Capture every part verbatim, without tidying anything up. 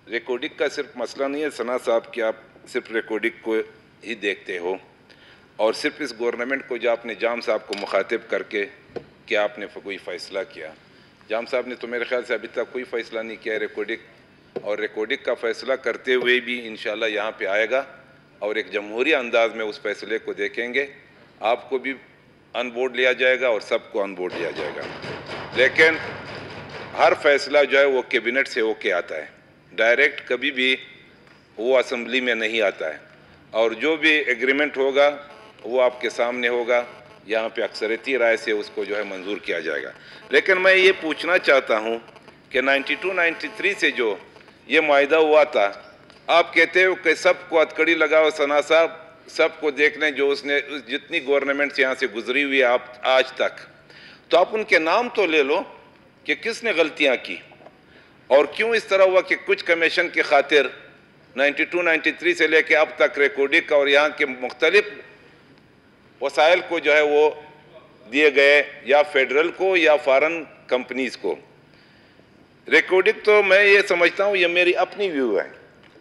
Recording کا صرف مسئلہ نہیں ہے ثنا صاحب کہ آپ صرف ریکارڈنگ کو ہی دیکھتے ہو اور صرف اس گورنمنٹ کو جو آپ نے جام صاحب کو مخاطب کر کے کہ آپ نے کوئی فیصلہ کیا. جام صاحب نے تو میرے خیال سے ابھی تک کوئی فیصلہ نہیں کیا ریکارڈنگ، اور ریکارڈنگ کا فیصلہ کرتے ہوئے بھی انشاءاللہ یہاں پہ آئے گا اور ایک جمہوری انداز میں اس فیصلے کو دیکھیں گے. آپ کو بھی آن بورڈ لیا جائے گا اور سب کو آن بورڈ لیا جائے گا. لیکن ہر فیصلہ جو ہے وہ کیبنٹ سے ہو کے آتا ہے، ڈائریکٹ کبھی بھی وہ اسمبلی میں نہیں آتا ہے، اور جو بھی ایگریمنٹ ہوگا وہ آپ کے سامنے ہوگا، یہاں پہ اکثریتی رائے سے اس کو جو ہے منظور کیا جائے گا. لیکن میں یہ پوچھنا چاہتا ہوں کہ نائنٹی ٹو نائنٹی تھری سے جو یہ معاہدہ ہوا تھا، آپ کہتے ہو کہ سب کو ہتھکڑی لگاؤ ثنا صاحب، سب کو دیکھ لیں جو اس نے جتنی گورنمنٹس یہاں سے گزری ہوئی آپ آج تک، تو آپ ان کے نام تو لے لو کہ کس نے غلطیاں کی اور کیوں اس طرح ہوا کہ کچھ کمیشن کی خاطر نائنٹی ٹو نائنٹی تھری سے لے کے اب تک ریکارڈنگ اور یہاں کے مختلف وسائل کو جو ہے وہ دیے گئے یا فیڈرل کو یا فارن کمپنیز کو. ریکارڈنگ تو میں یہ سمجھتا ہوں، یہ میری اپنی ویو ہے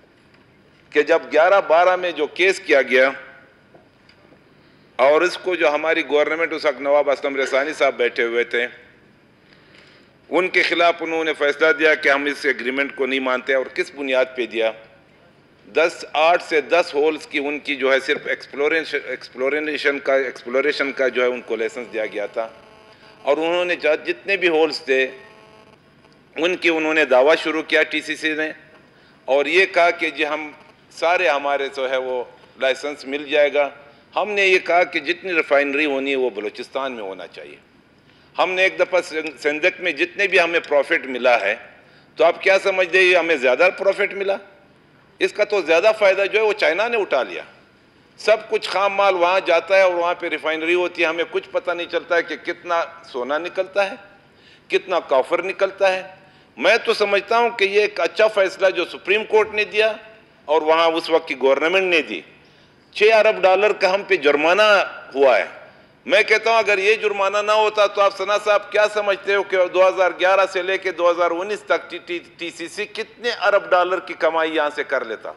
کہ جب گیارہ بارہ میں جو کیس کیا گیا اور اس کو جو ہماری گورنمنٹ اس وقت نواب اسلم رسانی صاحب بیٹھے ہوئے تھے، ان کے خلاف انہوں نے فیصلہ دیا کہ ہم اس ایگریمنٹ کو نہیں مانتے. اور کس بنیاد پہ دیا؟ دس آٹھ سے دس ہولز کی ان کی جو ہے صرف ایکسپلوریشن ایکسپلوریشن کا ایکسپلوریشن کا جو ہے ان کو لائسنس دیا گیا تھا، اور انہوں نے جتنے بھی ہولز تھے ان کی انہوں نے دعویٰ شروع کیا ٹی سی سی نے، اور یہ کہا کہ جی ہم سارے ہمارے جو ہے وہ لائسنس مل جائے گا. ہم نے یہ کہا کہ جتنی ریفائنری ہونی ہے وہ بلوچستان میں ہونا چاہیے. ہم نے ایک دفعہ سندھ میں جتنے بھی ہمیں پروفٹ ملا ہے، تو آپ کیا سمجھتے ہیں ہمیں زیادہ پروفٹ ملا؟ اس کا تو زیادہ فائدہ جو ہے وہ چائنا نے اٹھا لیا. سب کچھ خام مال وہاں جاتا ہے اور وہاں پہ ریفائنری ہوتی ہے، ہمیں کچھ پتہ نہیں چلتا ہے کہ کتنا سونا نکلتا ہے، کتنا کافر نکلتا ہے. میں تو سمجھتا ہوں کہ یہ ایک اچھا فیصلہ جو سپریم کورٹ نے دیا اور وہاں اس وقت کی گورنمنٹ نے دی. چھ ارب ڈالر کا ہم پہ جرمانہ ہوا ہے. میں کہتا ہوں اگر یہ جرمانہ نہ ہوتا تو آپ ثنا صاحب کیا سمجھتے ہو کہ دو ہزار گیارہ سے لے کے دو ہزار انیس تک ٹی سی سی کتنے ارب ڈالر کی کمائی یہاں سے کر لیتا؟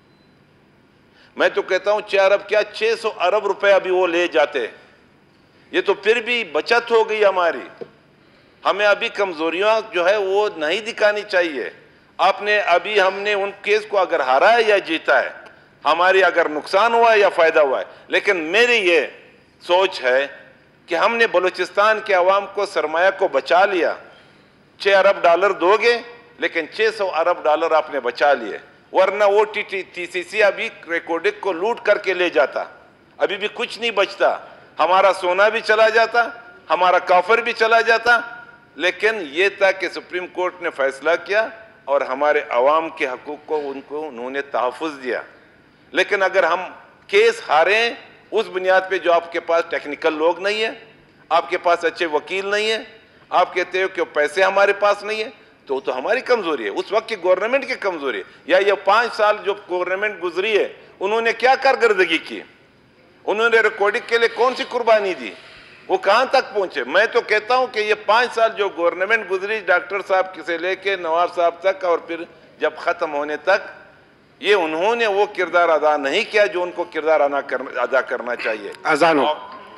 میں تو کہتا ہوں چھ ارب کیا چھ سو ارب روپے ابھی وہ لے جاتے. یہ تو پھر بھی بچت ہو گئی ہماری. ہمیں ابھی کمزوریاں جو ہے وہ نہیں دکھانی چاہیے. آپ نے ابھی ہم نے ان کیس کو اگر ہارا ہے یا جیتا ہے، ہماری اگر نقصان ہوا ہے یا فائدہ ہوا ہے، لیکن میری یہ سوچ ہے کہ ہم نے بلوچستان کے عوام کو سرمایہ کو بچا لیا. چھ ارب ڈالر دو گے لیکن چھ سو ارب ڈالر آپ نے بچا لیے، ورنہ وہ ٹی سی سی ابھی ریکارڈنگ کو لوٹ کر کے لے جاتا، ابھی بھی کچھ نہیں بچتا. ہمارا سونا بھی چلا جاتا، ہمارا کافر بھی چلا جاتا. لیکن یہ تھا کہ سپریم کورٹ نے فیصلہ کیا اور ہمارے عوام کے حقوق کو ان کو انہوں نے تحفظ دیا. لیکن اگر ہم کیس ہاریں اس بنیاد پہ جو آپ کے پاس ٹیکنیکل لوگ نہیں ہیں، آپ کے پاس اچھے وکیل نہیں ہیں، آپ کہتے ہو کہ پیسے ہمارے پاس نہیں ہیں، تو تو ہماری کمزوری ہے، اس وقت کی گورنمنٹ کی کمزوری ہے. یا یہ پانچ سال جو گورنمنٹ گزری ہے انہوں نے کیا کارکردگی کی؟ انہوں نے ریکارڈنگ کے لیے کون سی قربانی دی؟ وہ کہاں تک پہنچے؟ میں تو کہتا ہوں کہ یہ پانچ سال جو گورنمنٹ گزری ڈاکٹر صاحب سے لے کے نواب صاحب تک اور پھر جب ختم ہونے تک، یہ انہوں نے وہ کردار ادا نہیں کیا جو ان کو کردار ادا کرنا چاہیے. اذان ہو.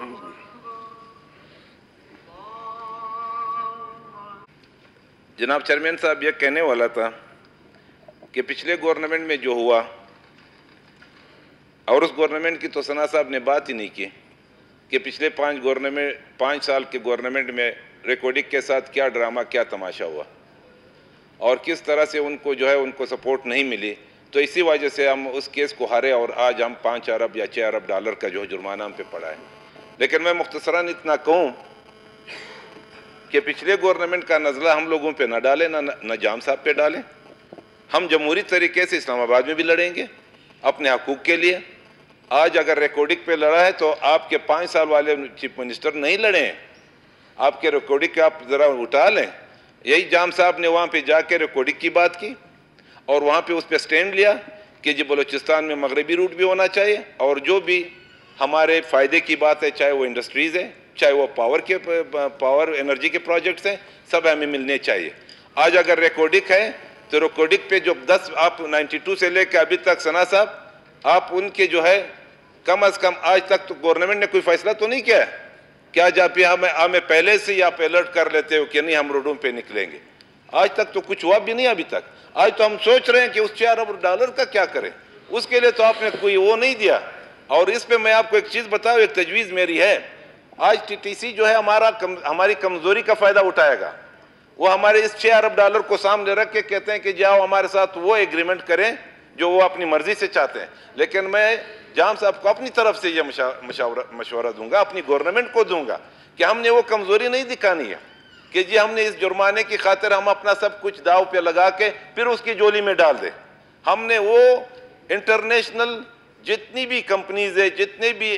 جناب چیئرمین صاحب یہ کہنے والا تھا کہ پچھلے گورنمنٹ میں جو ہوا، اور اس گورنمنٹ کی تو ثنا صاحب نے بات ہی نہیں کی کہ پچھلے پانچ گورنمنٹ پانچ سال کے گورنمنٹ میں ریکارڈنگ کے ساتھ کیا ڈرامہ کیا تماشا ہوا اور کس طرح سے ان کو جو ہے ان کو سپورٹ نہیں ملی. تو اسی وجہ سے ہم اس کیس کو ہارے اور آج ہم پانچ ارب یا چھ ارب ڈالر کا جو جرمانہ ہم پہ پڑا ہے. لیکن میں مختصراً اتنا کہوں کہ پچھلے گورنمنٹ کا نزلہ ہم لوگوں پہ نہ ڈالیں، نہ نہ جام صاحب پہ ڈالیں. ہم جمہوری طریقے سے اسلام آباد میں بھی لڑیں گے اپنے حقوق کے لیے. آج اگر ریکارڈنگ پہ لڑا ہے تو آپ کے پانچ سال والے چیف منسٹر نہیں لڑیں، آپ کے ریکارڈنگ کے آپ ذرا اٹھا لیں. یہی جام صاحب نے وہاں پہ جا کے ریکارڈنگ کی بات کی اور وہاں پہ اس پہ سٹینڈ لیا کہ جی بلوچستان میں مغربی روٹ بھی ہونا چاہیے، اور جو بھی ہمارے فائدے کی بات ہے، چاہے وہ انڈسٹریز ہے، چاہے وہ پاور کے پاور انرجی کے پروجیکٹس ہیں، سب ہمیں ملنے چاہیے. آج اگر ریکارڈنگ ہے تو ریکارڈنگ پہ جو دس آپ نائنٹی ٹو سے لے کے ابھی تک ثنا صاحب آپ ان کے جو ہے کم از کم آج تک تو گورنمنٹ نے کوئی فیصلہ تو نہیں کیا ہے کیا جب ہمیں ہمیں پہلے سے آپ الرٹ کر لیتے ہو کہ نہیں ہم روڈوں پہ نکلیں گے؟ آج تک تو کچھ ہوا بھی نہیں ابھی تک. آج تو ہم سوچ رہے ہیں کہ اس چار ارب ڈالر کا کیا کریں, اس کے لیے تو آپ نے کوئی وہ نہیں دیا. اور اس پہ میں آپ کو ایک چیز بتاؤں, ایک تجویز میری ہے, آج ٹی ٹی سی جو ہے ہمارا ہماری کمزوری کا فائدہ اٹھائے گا. وہ ہمارے اس چھ ارب ڈالر کو سامنے رکھ کے کہتے ہیں کہ جاؤ ہمارے ساتھ وہ ایگریمنٹ کریں جو وہ اپنی مرضی سے چاہتے ہیں. لیکن میں جام صاحب کو اپنی طرف سے یہ مشاورہ مشورہ دوں گا, اپنی گورنمنٹ کو دوں گا کہ ہم نے وہ کمزوری نہیں دکھانی ہے کہ جی ہم نے اس جرمانے کی خاطر ہم اپنا سب کچھ داؤ پہ لگا کے پھر اس کی جولی میں ڈال دیں. ہم نے وہ انٹرنیشنل جتنی بھی کمپنیز ہیں, جتنے بھی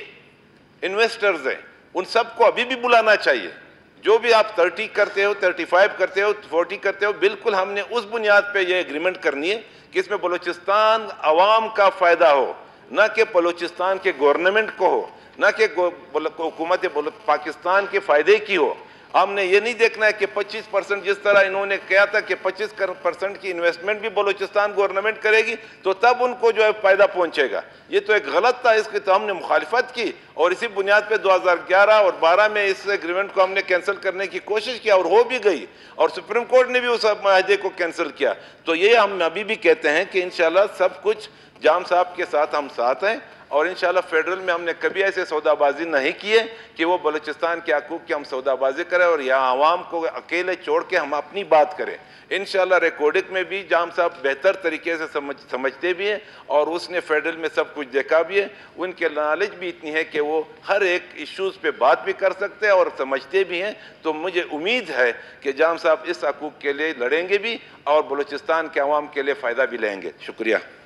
انویسٹرز ہیں, ان سب کو ابھی بھی بلانا چاہیے. جو بھی آپ تھرٹی کرتے ہو, تھرٹی فائیو کرتے ہو, فورٹی کرتے ہو, بالکل ہم نے اس بنیاد پہ یہ ایگریمنٹ کرنی ہے کہ اس میں بلوچستان عوام کا فائدہ ہو, نہ کہ بلوچستان کے گورنمنٹ کو ہو, نہ کہ حکومت پاکستان کے فائدے کی ہو. ہم نے یہ نہیں دیکھنا ہے کہ پچیس پرسنٹ جس طرح انہوں نے کہا تھا کہ پچیس پرسنٹ کی انویسٹمنٹ بھی بلوچستان گورنمنٹ کرے گی تو تب ان کو جو ہے فائدہ پہنچے گا. یہ تو ایک غلط تھا, اس کی تو ہم نے مخالفت کی اور اسی بنیاد پہ دو ہزار گیارہ اور بارہ میں اس ایگریمنٹ کو ہم نے کینسل کرنے کی کوشش کیا اور ہو بھی گئی, اور سپریم کورٹ نے بھی اس معاہدے کو کینسل کیا. تو یہ ہم ابھی بھی کہتے ہیں کہ انشاءاللہ سب کچھ جام صاحب کے ساتھ ہم ساتھ ہیں, اور انشاءاللہ فیڈرل میں ہم نے کبھی ایسے سودا بازی نہیں کیے کہ وہ بلوچستان کے حقوق کی ہم سودا بازی کریں اور یہاں عوام کو اکیلے چھوڑ کے ہم اپنی بات کریں. انشاءاللہ ریکارڈنگ میں بھی جام صاحب بہتر طریقے سے سمجھ سمجھتے بھی ہیں اور اس نے فیڈرل میں سب کچھ دیکھا بھی ہے. ان کے نالج بھی اتنی ہے کہ وہ ہر ایک ایشوز پہ بات بھی کر سکتے ہیں اور سمجھتے بھی ہیں. تو مجھے امید ہے کہ جام صاحب اس حقوق کے لیے لڑیں گے بھی اور بلوچستان کے عوام کے لیے فائدہ بھی لیں گے. شکریہ.